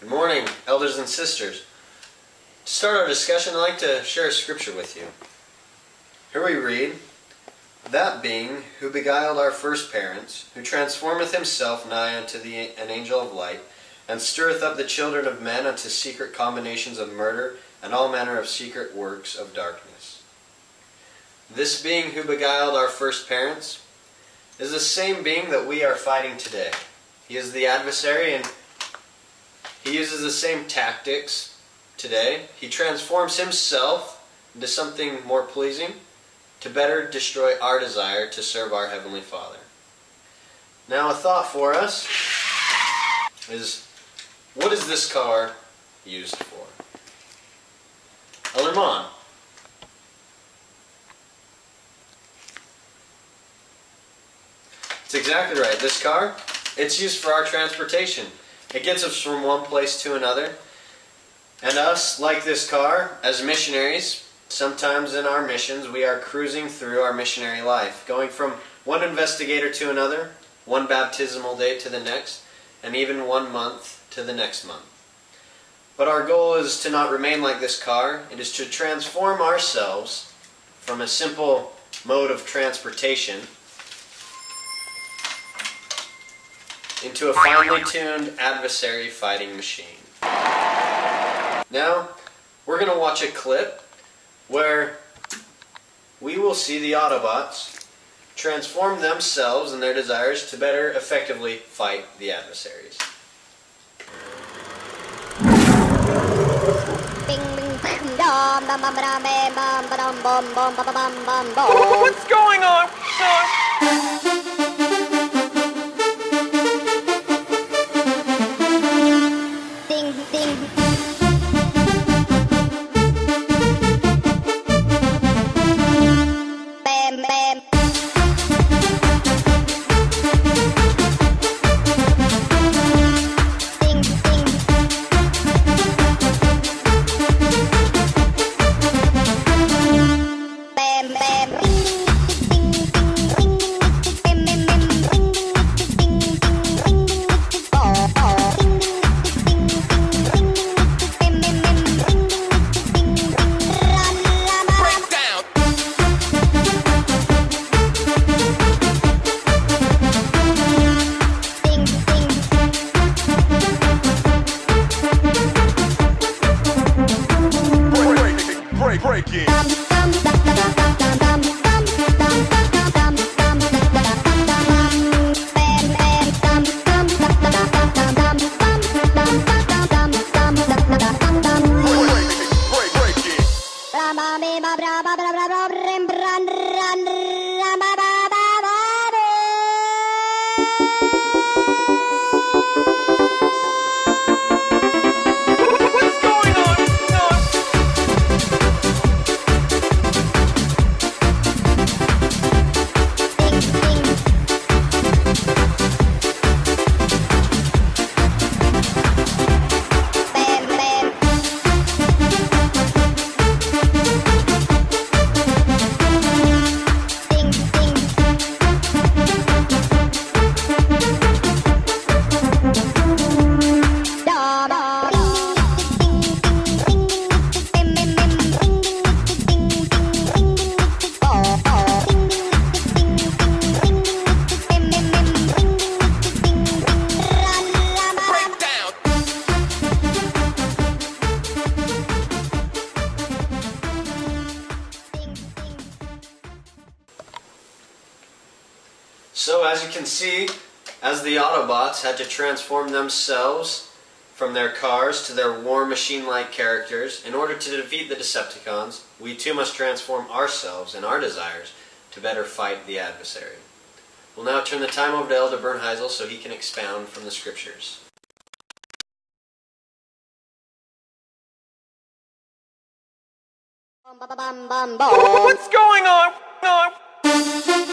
Good morning, elders and sisters. To start our discussion, I'd like to share a scripture with you. Here we read, "That being who beguiled our first parents, who transformeth himself nigh unto an angel of light, and stirreth up the children of men unto secret combinations of murder, and all manner of secret works of darkness." This being who beguiled our first parents is the same being that we are fighting today. He is the adversary, and he uses the same tactics today. He transforms himself into something more pleasing to better destroy our desire to serve our Heavenly Father. Now, a thought for us is, what is this car used for? Elder Mon. It's exactly right. This car, it's used for our transportation. It gets us from one place to another. And us, like this car, as missionaries, sometimes in our missions, we are cruising through our missionary life, going from one investigator to another, one baptismal date to the next, and even 1 month to the next month. But our goal is to not remain like this car. It is to transform ourselves from a simple mode of transportation into a finely tuned adversary fighting machine. Now, we're going to watch a clip where we will see the Autobots transform themselves and their desires to better effectively fight the adversaries. What's going on? Break it. So as you can see, as the Autobots had to transform themselves from their cars to their war machine-like characters, in order to defeat the Decepticons, we too must transform ourselves and our desires to better fight the adversary. We'll now turn the time over to Elder Bernheisel so he can expound from the Scriptures. What's going on?